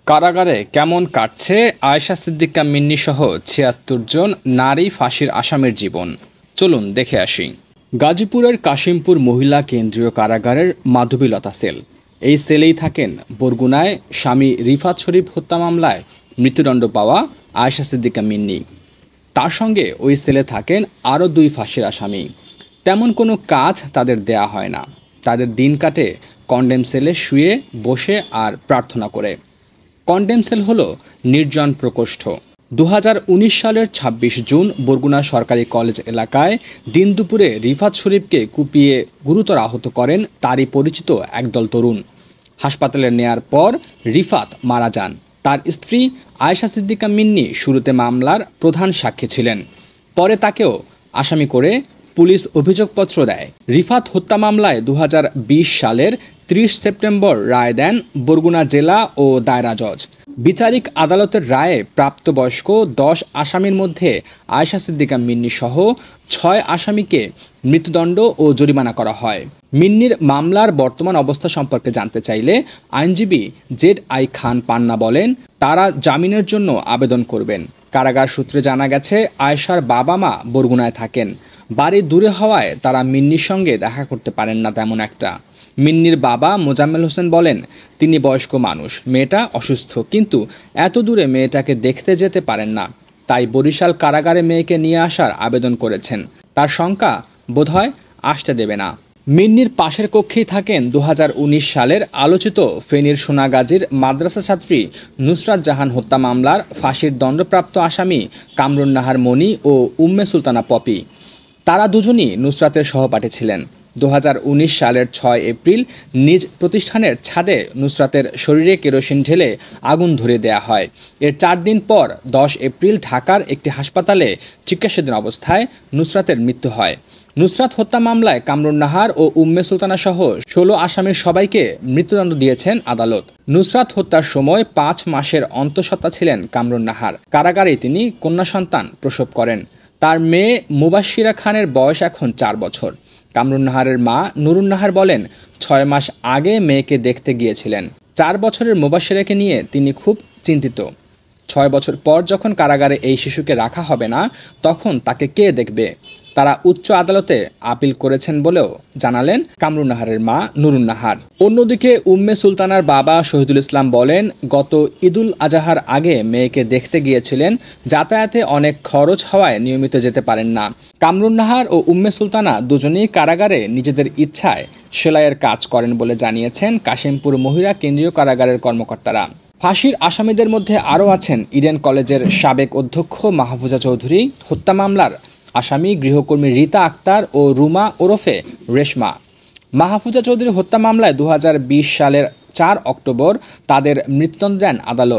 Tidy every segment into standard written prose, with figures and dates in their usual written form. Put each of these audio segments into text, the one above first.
কারাগারে কেমন কাটছে আয়েশা সিদ্দিকা মিন্নি সহ ৭৬ জন নারী ফাঁসির আসামির জীবন, চলুন দেখে আসি। গাজীপুরের কাশিমপুর মহিলা কেন্দ্রীয় কারাগারের মাধবীলতা সেল। এই সেলেই থাকেন বরগুনায় স্বামী রিফাত শরীফ হত্যা মামলায় মৃত্যুদণ্ড পাওয়া আয়েশা সিদ্দিকা মিন্নি। তার সঙ্গে ওই সেলে থাকেন আরও 2 ফাঁসির আসামি। তেমন কোনো কাজ তাদের দেয়া হয় না। তাদের দিন কাটে কন্ডেম সেলে শুয়ে বসে আর প্রার্থনা করে। কন্ডেম সেল হল নির্জন প্রকোষ্ঠ। 2019 সালের 26 জুন বরগুনা সরকারি কলেজ এলাকায় দিন দুপুরে রিফাত শরীফকে কুপিয়ে গুরুতর আহত করেন তারই পরিচিত একদল তরুণ। হাসপাতালে নেয়ার পর রিফাত মারা যান। তার স্ত্রী আয়েশা সিদ্দিকা মিন্নি শুরুতে মামলার প্রধান সাক্ষী ছিলেন। পরে তাকেও আসামি করে পুলিশ অভিযোগপত্র দেয়। রিফাত হত্যা মামলায় 2020 সালের 30 সেপ্টেম্বর রায় দেন বরগুনা জেলা ও দায়রা জজ। বিচারিক আদালতের রায়ে প্রাপ্তবয়স্ক 10 আসামির মধ্যে আয়েশা সিদ্দিকা মিন্নি সহ 6 আসামিকে মৃত্যুদণ্ড ও জরিমানা করা হয়। মিন্নির মামলার বর্তমান অবস্থা সম্পর্কে জানতে চাইলে আইনজীবী ZI খান পান্না বলেন, তারা জামিনের জন্য আবেদন করবেন। কারাগার সূত্রে জানা গেছে, আয়েশার বাবা মা বরগুনায় থাকেন। বাড়ি দূরে হওয়ায় তারা মিন্নির সঙ্গে দেখা করতে পারেন না তেমন একটা। মিন্নির বাবা মোজাম্মেল হোসেন বলেন, তিনি বয়স্ক মানুষ, মেয়েটা অসুস্থ, কিন্তু এত দূরে মেয়েটাকে দেখতে যেতে পারেন না। তাই বরিশাল কারাগারে মেয়েকে নিয়ে আসার আবেদন করেছেন। তার শঙ্কা, বোধহয় আসতে দেবে না। মিন্নির পাশের কক্ষেই থাকেন 2019 সালের আলোচিত ফেনীর সোনাগাজীর মাদ্রাসা ছাত্রী নুসরাত জাহান হত্যা মামলার ফাঁসির দণ্ডপ্রাপ্ত আসামি কামরুন নাহার মনি ও উম্মে সুলতানা পপি। তারা দুজনই নুসরাতের সহপাঠী ছিলেন। 2019 সালের 6 এপ্রিল নিজ প্রতিষ্ঠানের ছাদে নুসরাতের শরীরে কেরোসিন ঢেলে আগুন ধরিয়ে দেয়া হয়। এর 4 দিন পর 10 এপ্রিল ঢাকার একটি হাসপাতালে চিকিৎসাধীন অবস্থায় নুসরাতের মৃত্যু হয়। নুসরাত হত্যা মামলায় কামরুন নাহার ও উম্মে সুলতানা সহ 16 আসামির সবাইকে মৃত্যুদণ্ড দিয়েছেন আদালত। নুসরাত হত্যার সময় 5 মাসের অন্তঃসত্ত্বা ছিলেন কামরুন নাহার। কারাগারেই তিনি কন্যা সন্তান প্রসব করেন। তার মেয়ে মুবাশশিরা খানের বয়স এখন 4 বছর। কামরুন নাহারের মা নুরুন নাহার বলেন, 6 মাস আগে মেয়েকে দেখতে গিয়েছিলেন। 4 বছরের মুবাশশিরাকে নিয়ে তিনি খুব চিন্তিত। 6 বছর পর যখন কারাগারে এই শিশুকে রাখা হবে না, তখন তাকে কে দেখবে? তারা উচ্চ আদালতে আপিল করেছেন বলেও জানালেন কামরুন নাহারের মা নুরুন নাহার। অন্যদিকে উম্মে সুলতানার বাবা শহীদুল ইসলাম বলেন, গত ঈদুল আজহার আগে মেয়েকে দেখতে গিয়েছিলেন। যাতায়াতে অনেক খরচ হওয়ায় নিয়মিত যেতে পারেন না। কামরুন নাহার ও উম্মে সুলতানা দুজনেই কারাগারে নিজেদের ইচ্ছায় সেলাইয়ের কাজ করেন বলে জানিয়েছেন কাশিমপুর মহিলা কেন্দ্রীয় কারাগারের কর্মকর্তারা। ফাঁসির আসামিদের মধ্যে আরও আছেন ইডেন কলেজের সাবেক অধ্যক্ষ মাহফুজা চৌধুরী, হত্যা মামলার আসামি গৃহকর্মী রীতা আক্তার ও রুমা ওরফে রেশমা। মাহফুজা চৌধুরী হত্যা মামলায় 2020 সালের 4 অক্টোবর তাদের মৃত্যুদণ্ড দেন আদালত।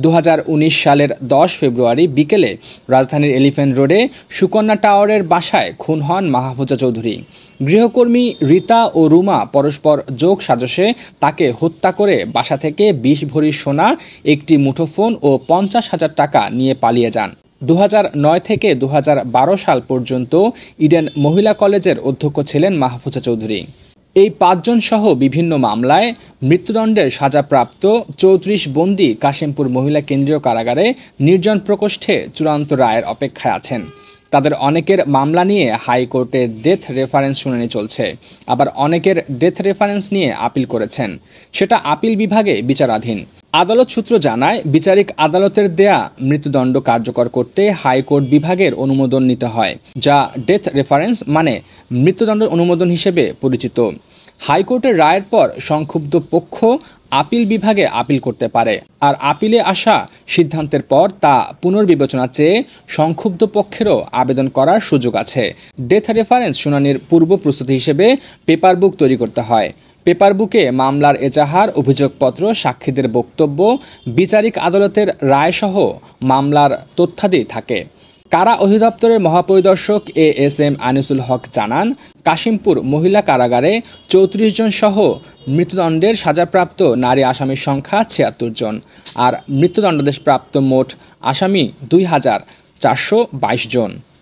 2019 সালের 10 ফেব্রুয়ারি বিকেলে রাজধানীর এলিফ্যান্ট রোডে সুকন্যা টাওয়ারের বাসায় খুন হন মাহফুজা চৌধুরী। গৃহকর্মী রীতা ও রুমা পরস্পর যোগ সাজশে তাকে হত্যা করে বাসা থেকে 20 ভরি সোনা, একটি মুঠোফোন ও 50,000 টাকা নিয়ে পালিয়ে যান। 2009 থেকে 2012 সাল পর্যন্ত ইডেন মহিলা কলেজের অধ্যক্ষ ছিলেন মাহফুজা চৌধুরী। এই 5 জন সহ বিভিন্ন মামলায় মৃত্যুদণ্ডের সাজাপ্রাপ্ত 34 বন্দী কাশিমপুর মহিলা কেন্দ্রীয় কারাগারে নির্জন প্রকোষ্ঠে চূড়ান্ত রায়ের অপেক্ষায় আছেন। তাদের অনেকের মামলা নিয়ে হাইকোর্টে ডেথ রেফারেন্স শুনানি চলছে, আবার অনেকের ডেথ রেফারেন্স নিয়ে আপিল করেছেন। সেটা আপিল বিভাগে বিচারাধীন। আদালত সূত্র জানায়, বিচারিক আদালতের দেয়া মৃত্যুদণ্ড কার্যকর করতে হাইকোর্ট বিভাগের অনুমোদন নিতে হয়, যা ডেথ রেফারেন্স মানে মৃত্যুদণ্ড অনুমোদন হিসেবে পরিচিত। হাইকোর্টের রায়ের পর সংক্ষুব্ধ পক্ষ আপিল বিভাগে আপিল করতে পারে, আর আপিলে আসা সিদ্ধান্তের পর তা পুনর্বিবেচনা চেয়ে সংক্ষুব্ধ পক্ষেরও আবেদন করার সুযোগ আছে। ডেথ রেফারেন্স শুনানির পূর্ব প্রস্তুতি হিসেবে পেপার বুক তৈরি করতে হয়। পেপার বুকে মামলার এজাহার, অভিযোগপত্র, সাক্ষীদের বক্তব্য, বিচারিক আদালতের রায়সহ মামলার তথ্যাদি থাকে। কারা অধিদপ্তরের মহাপরিদর্শক ASM আনিসুল হক জানান, কাশিমপুর মহিলা কারাগারে 34 জন সহ মৃত্যুদণ্ডের সাজাপ্রাপ্ত নারী আসামির সংখ্যা 76 জন, আর মৃত্যুদণ্ডাদেশপ্রাপ্ত মোট আসামি 2422 জন।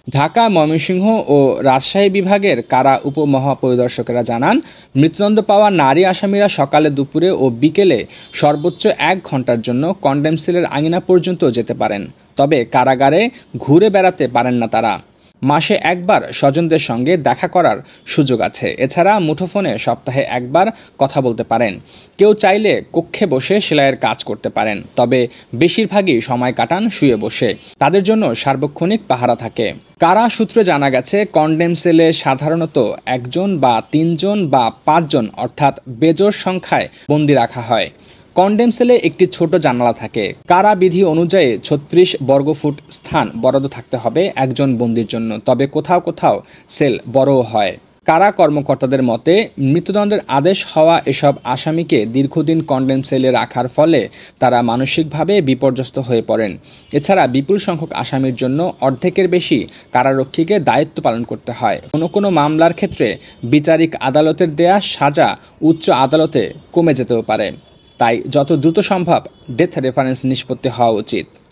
ঢাকা, ময়মনসিংহ ও রাজশাহী বিভাগের কারা উপমহাপরিদর্শকেরা জানান, মৃত্যুদণ্ড পাওয়া নারী আসামিরা সকালে, দুপুরে ও বিকেলে সর্বোচ্চ 1 ঘণ্টার জন্য কন্ডেম সেলের আঙিনা পর্যন্ত যেতে পারেন। তবে কারাগারে ঘুরে বেড়াতে পারেন না তারা। মাসে একবার স্বজনদের সঙ্গে দেখা করার সুযোগ আছে। এছাড়া মুঠোফোনে সপ্তাহে একবার কথা বলতে পারেন। কেউ চাইলে কক্ষে বসে সেলাইয়ের কাজ করতে পারেন, তবে বেশিরভাগই সময় কাটান শুয়ে বসে। তাদের জন্য সার্বক্ষণিক পাহারা থাকে। কারা সূত্রে জানা গেছে, কন্ডেম সেলে সাধারণত 1 জন বা 3 জন বা 5 জন অর্থাৎ বেজোড় সংখ্যায় বন্দী রাখা হয়। কন্ডেম সেলে একটি ছোট জানালা থাকে। কারা বিধি অনুযায়ী 36 বর্গফুট স্থান বরাদ্দ থাকতে হবে একজন বন্দীর জন্য, তবে কোথাও কোথাও সেল বড়ও হয়। কারা কর্মকর্তাদের মতে, মৃত্যুদণ্ডের আদেশ হওয়া এসব আসামিকে দীর্ঘদিন কন্ডেম সেলে রাখার ফলে তারা মানসিকভাবে বিপর্যস্ত হয়ে পড়েন। এছাড়া বিপুল সংখ্যক আসামির জন্য অর্ধেকের বেশি কারারক্ষীকে দায়িত্ব পালন করতে হয়। কোনো কোনো মামলার ক্ষেত্রে বিচারিক আদালতের দেয়া সাজা উচ্চ আদালতে কমে যেতেও পারে। তাই যত দ্রুত সম্ভব ডেথ রেফারেন্স নিষ্পত্তি হওয়া উচিত।